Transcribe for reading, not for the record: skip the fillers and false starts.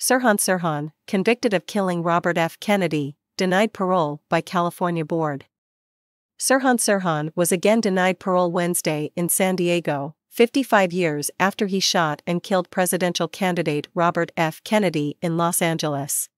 Sirhan Sirhan, convicted of killing Robert F. Kennedy, denied parole by California board. Sirhan Sirhan was again denied parole Wednesday in San Diego, 55 years after he shot and killed presidential candidate Robert F. Kennedy in Los Angeles.